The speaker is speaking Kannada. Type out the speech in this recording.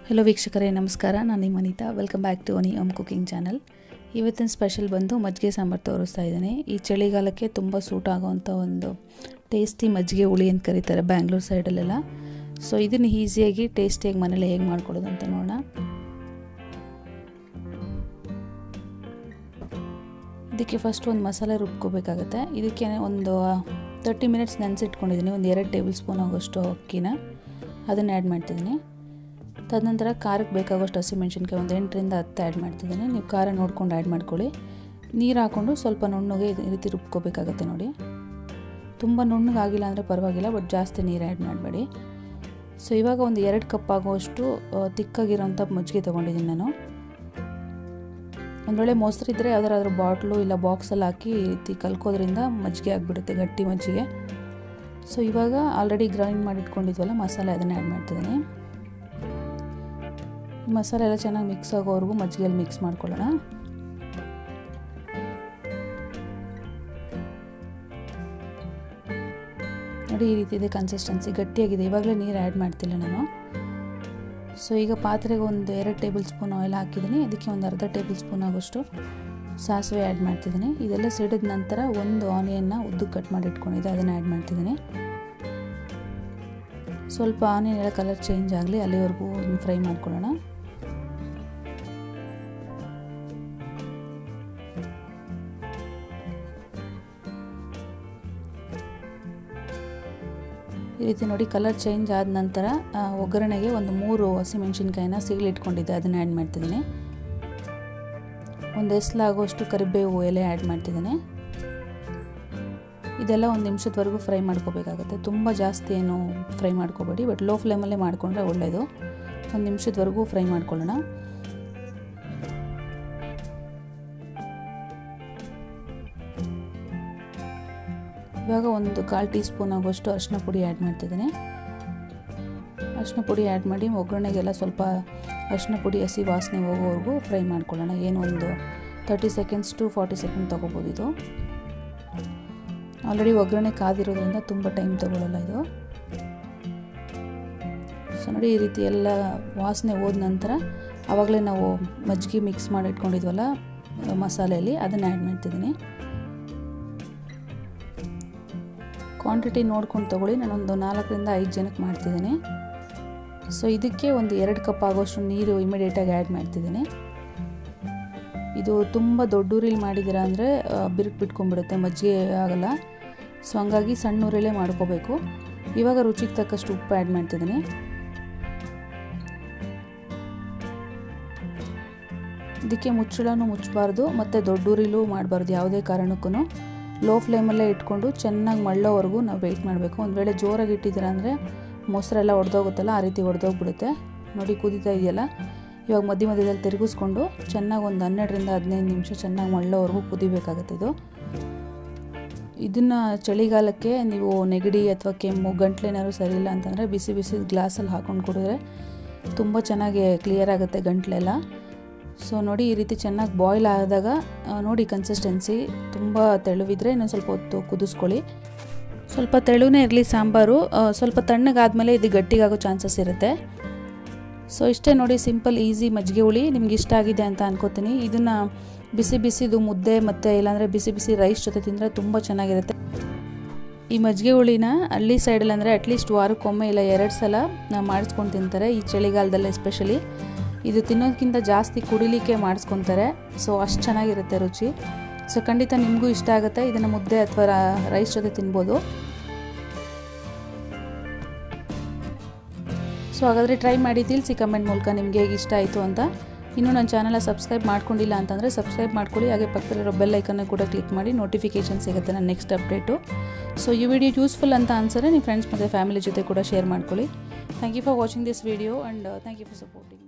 ಹಲೋ ವೀಕ್ಷಕರೇ ನಮಸ್ಕಾರ, ನಾನು ನಿಮ್ಮ ಅನಿತಾ. ವೆಲ್ಕಮ್ ಬ್ಯಾಕ್ ಟು ಅನಿ ಓಮ್ ಕುಕಿಂಗ್ ಚಾನಲ್. ಇವತ್ತಿನ ಸ್ಪೆಷಲ್ ಬಂದು ಮಜ್ಜಿಗೆ ಸಾಂಬಾರು ತೋರಿಸ್ತಾ ಇದ್ದೀನಿ. ಈ ಚಳಿಗಾಲಕ್ಕೆ ತುಂಬ ಸೂಟ್ ಆಗೋವಂಥ ಒಂದು ಟೇಸ್ಟಿ ಮಜ್ಜಿಗೆ ಹುಳಿ ಅಂತ ಕರೀತಾರೆ ಬ್ಯಾಂಗ್ಳೂರು ಸೈಡಲ್ಲೆಲ್ಲ. ಸೊ ಇದನ್ನು ಈಸಿಯಾಗಿ ಟೇಸ್ಟಿಯಾಗಿ ಮನೇಲಿ ಹೇಗೆ ಮಾಡ್ಕೊಳ್ಳೋದು ಅಂತ ನೋಡೋಣ. ಇದಕ್ಕೆ ಫಸ್ಟ್ ಒಂದು ಮಸಾಲೆ ರುಬ್ಕೋಬೇಕಾಗತ್ತೆ. ಇದಕ್ಕೆ ಒಂದು 30 ಮಿನಿಟ್ಸ್ ನೆನೆಸಿಟ್ಕೊಂಡಿದ್ದೀನಿ. ಒಂದು 2 ಟೇಬಲ್ ಸ್ಪೂನ್ ಆಗೋಷ್ಟು ಅಕ್ಕಿನ ಅದನ್ನು ಆ್ಯಡ್ ಮಾಡ್ತಿದ್ದೀನಿ. ತದನಂತರ ಖಾರಕ್ಕೆ ಬೇಕಾಗೋಷ್ಟು ಹಸಿಮೆಣ್ಸಿನ್ಕಾಯಿ ಒಂದು 8ರಿಂದ 10 ಆ್ಯಡ್ ಮಾಡ್ತಿದ್ದೀನಿ. ನೀವು ಖಾರ ನೋಡ್ಕೊಂಡು ಆ್ಯಡ್ ಮಾಡ್ಕೊಳ್ಳಿ. ನೀರು ಹಾಕ್ಕೊಂಡು ಸ್ವಲ್ಪ ನುಣ್ಣಗೆ ಈ ರೀತಿ ರುಬ್ಕೋಬೇಕಾಗತ್ತೆ ನೋಡಿ. ತುಂಬ ನುಣ್ಣಗೆ ಆಗಿಲ್ಲ ಅಂದರೆ ಪರವಾಗಿಲ್ಲ, ಬಟ್ ಜಾಸ್ತಿ ನೀರು ಆ್ಯಡ್ ಮಾಡಬೇಡಿ. ಸೊ ಇವಾಗ ಒಂದು 2 ಕಪ್ ಆಗುವಷ್ಟು ತಿಕ್ಕಾಗಿರೋಂಥ ಮಜ್ಜಿಗೆ ತೊಗೊಂಡಿದ್ದೀನಿ ನಾನು. ಒಂದು ವೇಳೆ ಮೊಸರು ಇದ್ದರೆ ಯಾವುದಾದ್ರೂ ಬಾಟ್ಲು ಇಲ್ಲ ಬಾಕ್ಸಲ್ಲಿ ಹಾಕಿ ಈ ರೀತಿ ಕಲ್ಕೋದ್ರಿಂದ ಮಜ್ಜಿಗೆ ಆಗಿಬಿಡುತ್ತೆ, ಗಟ್ಟಿ ಮಜ್ಜಿಗೆ. ಸೊ ಇವಾಗ ಆಲ್ರೆಡಿ ಗ್ರೈಂಡ್ ಮಾಡಿ ಇಟ್ಕೊಂಡಿದ್ವಲ್ಲ ಮಸಾಲೆ, ಅದನ್ನು ಆ್ಯಡ್ ಮಾಡ್ತಿದ್ದೀನಿ. ಈ ಮಸಾಲೆ ಎಲ್ಲ ಚೆನ್ನಾಗಿ ಮಿಕ್ಸ್ ಆಗೋವರೆಗೂ ಮಜ್ಜಿಗೆಯಲ್ಲಿ ಮಿಕ್ಸ್ ಮಾಡ್ಕೊಳ್ಳೋಣ. ನೋಡಿ, ಈ ರೀತಿ ಇದೆ ಕನ್ಸಿಸ್ಟೆನ್ಸಿ, ಗಟ್ಟಿಯಾಗಿದೆ. ಇವಾಗಲೇ ನೀರು ಆ್ಯಡ್ ಮಾಡ್ತಿಲ್ಲ ನಾನು. ಸೊ ಈಗ ಪಾತ್ರೆಗೆ ಒಂದು 2 ಟೇಬಲ್ ಸ್ಪೂನ್ ಆಯಿಲ್ ಹಾಕಿದ್ದೀನಿ. ಅದಕ್ಕೆ ಒಂದು ಅರ್ಧ ಟೇಬಲ್ ಸ್ಪೂನ್ ಆಗೋಷ್ಟು ಸಾಸಿವೆ ಆ್ಯಡ್ ಮಾಡ್ತಿದ್ದೀನಿ. ಇದೆಲ್ಲ ಸಿಡಿದ ನಂತರ ಒಂದು ಆನಿಯನ್ನ ಉದ್ದಕ್ಕೆ ಕಟ್ ಮಾಡಿ ಇಟ್ಕೊಂಡಿದ್ದೆ, ಅದನ್ನು ಆ್ಯಡ್ ಮಾಡ್ತಿದ್ದೀನಿ. ಸ್ವಲ್ಪ ಆನಿಯನ್ ಎಲ್ಲ ಕಲರ್ ಚೇಂಜ್ ಆಗಲಿ ಅಲ್ಲಿವರೆಗೂ ಫ್ರೈ ಮಾಡ್ಕೊಳ್ಳೋಣ. ಈ ರೀತಿ ನೋಡಿ ಕಲರ್ ಚೇಂಜ್ ಆದ ನಂತರ ಒಗ್ಗರಣೆಗೆ ಒಂದು 3 ಹಸಿಮೆಣ್ಸಿನ್ಕಾಯಿನ ಸಿಗಲಿಟ್ಕೊಂಡಿದ್ದೆ, ಅದನ್ನು ಆ್ಯಡ್ ಮಾಡ್ತಿದ್ದೀನಿ. ಒಂದು ಎಸ್ಲಾಗುವಷ್ಟು ಕರಿಬೇವು ಎಲೆ ಆ್ಯಡ್ ಮಾಡ್ತಿದ್ದೀನಿ. ಇದೆಲ್ಲ 1 ನಿಮಿಷದವರೆಗೂ ಫ್ರೈ ಮಾಡ್ಕೋಬೇಕಾಗುತ್ತೆ. ತುಂಬ ಜಾಸ್ತಿ ಏನು ಫ್ರೈ ಮಾಡ್ಕೋಬೇಡಿ, ಬಟ್ ಲೋ ಫ್ಲೇಮಲ್ಲೇ ಮಾಡಿಕೊಂಡ್ರೆ ಒಳ್ಳೆಯದು. 1 ನಿಮಿಷದವರೆಗೂ ಫ್ರೈ ಮಾಡ್ಕೊಳ್ಳೋಣ. ಇವಾಗ ಒಂದು 1/4 ಟೀ ಸ್ಪೂನ್ ಆಗುವಷ್ಟು ಅರಿಶಿನ ಪುಡಿ ಆ್ಯಡ್ ಮಾಡ್ತಿದ್ದೀನಿ. ಅರಿಶಿನ ಪುಡಿ ಆ್ಯಡ್ ಮಾಡಿ ಒಗ್ಗರಣೆಗೆಲ್ಲ ಸ್ವಲ್ಪ ಅರಿಶಿನ ಪುಡಿ ಹಸಿ ವಾಸನೆ ಹೋಗೋವರೆಗೂ ಫ್ರೈ ಮಾಡ್ಕೊಳ್ಳೋಣ. ಏನು ಒಂದು 30 ಸೆಕೆಂಡ್ಸ್ ಟು 40 ಸೆಕೆಂಡ್ ತೊಗೋಬೋದು. ಇದು ಆಲ್ರೆಡಿ ಒಗ್ಗರಣೆ ಕಾದಿರೋದ್ರಿಂದ ತುಂಬ ಟೈಮ್ ತೊಗೊಳ್ಳಲ್ಲ ಇದು. ಸೊ ನೋಡಿ, ಈ ರೀತಿ ಎಲ್ಲ ವಾಸನೆ ಹೋದ ನಂತರ ಆವಾಗಲೇ ನಾವು ಮಜ್ಜಿಗೆ ಮಿಕ್ಸ್ ಮಾಡಿ ಇಟ್ಕೊಂಡಿದ್ವಲ್ಲ ಮಸಾಲೆಯಲ್ಲಿ, ಅದನ್ನು ಆ್ಯಡ್ ಮಾಡ್ತಿದ್ದೀನಿ. ಕ್ವಾಂಟಿಟಿ ನೋಡ್ಕೊಂಡು ತೊಗೊಳ್ಳಿ. ನಾನೊಂದು 4ರಿಂದ 5 ಜನಕ್ಕೆ ಮಾಡ್ತಿದ್ದೀನಿ. ಸೊ ಇದಕ್ಕೆ ಒಂದು 2 ಕಪ್ ಆಗೋಷ್ಟು ನೀರು ಇಮಿಡಿಯೇಟಾಗಿ ಆ್ಯಡ್ ಮಾಡ್ತಿದ್ದೀನಿ. ಇದು ತುಂಬ ದೊಡ್ಡ ಊರಿಲಿ ಮಾಡಿದ್ದೀರಾ ಅಂದರೆ ಬಿರುಕು ಬಿಟ್ಕೊಂಡ್ಬಿಡುತ್ತೆ, ಮಜ್ಜಿಗೆ ಆಗಲ್ಲ. ಸೊ ಹಂಗಾಗಿ ಸಣ್ಣ ಊರಲ್ಲೇ ಮಾಡ್ಕೋಬೇಕು. ಇವಾಗ ರುಚಿಗೆ ತಕ್ಕಷ್ಟು ಉಪ್ಪು ಆ್ಯಡ್ ಮಾಡ್ತಿದ್ದೀನಿ. ಇದಕ್ಕೆ ಮುಚ್ಚಳನೂ ಮುಚ್ಚಬಾರ್ದು ಮತ್ತು ದೊಡ್ಡ ಊರಿಲೂ ಮಾಡಬಾರ್ದು. ಯಾವುದೇ ಕಾರಣಕ್ಕೂ ಲೋ ಫ್ಲೇಮಲ್ಲೇ ಇಟ್ಕೊಂಡು ಚೆನ್ನಾಗಿ ಮಳ್ಳೋವರೆಗೂ ನಾವು ವೆಯ್ಟ್ ಮಾಡಬೇಕು. ಒಂದು ವೇಳೆ ಜೋರಾಗಿ ಇಟ್ಟಿದ್ದೀರ ಅಂದರೆ ಮೊಸರೆಲ್ಲ ಒಡೆದೋಗುತ್ತಲ್ಲ, ಆ ರೀತಿ ಒಡೆದೋಗ್ಬಿಡುತ್ತೆ. ನೋಡಿ ಕುದೀತಾ ಇದೆಯಲ್ಲ, ಇವಾಗ ಮಧ್ಯದಲ್ಲಿ ತಿರುಗಿಸ್ಕೊಂಡು ಚೆನ್ನಾಗಿ ಒಂದು 12ರಿಂದ 15 ನಿಮಿಷ ಚೆನ್ನಾಗಿ ಮಳ್ಳೋವರೆಗೂ ಕುದಿಬೇಕಾಗುತ್ತೆ ಇದು. ಇದನ್ನು ಚಳಿಗಾಲಕ್ಕೆ ನೀವು ನೆಗಡಿ ಅಥವಾ ಕೆಮ್ಮು, ಗಂಟ್ಲೇನಾದ್ರು ಸರಿ ಇಲ್ಲ ಅಂತಂದರೆ ಬಿಸಿ ಬಿಸಿ ಗ್ಲಾಸಲ್ಲಿ ಹಾಕ್ಕೊಂಡು ಕುಡಿದ್ರೆ ತುಂಬ ಚೆನ್ನಾಗಿ ಕ್ಲಿಯರ್ ಆಗುತ್ತೆ ಗಂಟ್ಲೆಲ್ಲ. ಸೊ ನೋಡಿ, ಈ ರೀತಿ ಚೆನ್ನಾಗಿ ಬಾಯ್ಲ್ ಆದಾಗ ನೋಡಿ ಕನ್ಸಿಸ್ಟೆನ್ಸಿ ತುಂಬ ತೆಳುವಿದ್ರೆ ಇನ್ನೊಂದು ಸ್ವಲ್ಪ ಹೊತ್ತು ಕುದಿಸ್ಕೊಳ್ಳಿ. ಸ್ವಲ್ಪ ತೆಳುವೇ ಇರಲಿ ಸಾಂಬಾರು. ಸ್ವಲ್ಪ ತಣ್ಣಗಾದ್ಮೇಲೆ ಇದು ಗಟ್ಟಿಗಾಗೋ ಚಾನ್ಸಸ್ ಇರುತ್ತೆ. ಸೊ ಇಷ್ಟೇ ನೋಡಿ, ಸಿಂಪಲ್ ಈಸಿ ಮಜ್ಜಿಗೆ ಹುಳಿ. ನಿಮ್ಗೆ ಇಷ್ಟ ಆಗಿದೆ ಅಂತ ಅನ್ಕೋತೀನಿ. ಇದನ್ನು ಬಿಸಿ ಬಿಸಿದು ಮುದ್ದೆ ಮತ್ತು ಇಲ್ಲಾಂದರೆ ಬಿಸಿ ಬಿಸಿ ರೈಸ್ ಜೊತೆ ತಿಂದರೆ ತುಂಬ ಚೆನ್ನಾಗಿರುತ್ತೆ. ಈ ಮಜ್ಜಿಗೆ ಹುಳಿನ ಹಳ್ಳಿ ಸೈಡಲ್ಲಿ ಅಂದರೆ ಅಟ್ಲೀಸ್ಟ್ ವಾರಕ್ಕೊಮ್ಮೆ ಇಲ್ಲ 2 ಸಲ ಮಾಡಿಸ್ಕೊಂಡು ತಿಂತಾರೆ. ಈ ಚಳಿಗಾಲದಲ್ಲೇ ಎಸ್ಪೆಷಲಿ ಇದು ತಿನ್ನೋದಕ್ಕಿಂತ ಜಾಸ್ತಿ ಕುಡಿಲಿಕ್ಕೆ ಮಾಡಿಸ್ಕೊತಾರೆ. ಸೊ ಅಷ್ಟು ಚೆನ್ನಾಗಿರುತ್ತೆ ರುಚಿ. ಸೊ ಖಂಡಿತ ನಿಮಗೂ ಇಷ್ಟ ಆಗುತ್ತೆ. ಇದನ್ನು ಮುದ್ದೆ ಅಥವಾ ರೈಸ್ ಜೊತೆ ತಿನ್ಬೋದು. ಸೊ ಹಾಗಾದರೆ ಟ್ರೈ ಮಾಡಿ ತಿಳಿಸಿ ಕಮೆಂಟ್ ಮೂಲಕ ನಿಮಗೆ ಹೇಗೆ ಇಷ್ಟ ಆಯಿತು ಅಂತ. ಇನ್ನೂ ನನ್ನ ಚಾನಲ್ನ ಸಬ್ಸ್ಕ್ರೈಬ್ ಮಾಡ್ಕೊಂಡಿಲ್ಲ ಅಂತಂದರೆ ಸಬ್ಸ್ಕ್ರೈಬ್ ಮಾಡ್ಕೊಳ್ಳಿ. ಹಾಗೆ ಪಕ್ಕದಲ್ಲಿರೋ ಬೆಲ್ ಐಕನ್ನ ಕೂಡ ಕ್ಲಿಕ್ ಮಾಡಿ ನೋಟಿಫಿಕೇಷನ್ ಸಿಗುತ್ತೆ ನನ್ನ ನೆಕ್ಸ್ಟ್ ಅಪ್ಡೇಟು. ಸೊ ಈ ವಿಡಿಯೋ ಯೂಸ್ಫುಲ್ ಅಂತ ಅನ್ಸರೆ ನಿಮ್ಮ ಫ್ರೆಂಡ್ಸ್ ಮತ್ತು ಫ್ಯಾಮಿಲಿ ಜೊತೆ ಕೂಡ ಶೇರ್ ಮಾಡ್ಕೊಳ್ಳಿ. Thank you for watching this video and thank you for supporting.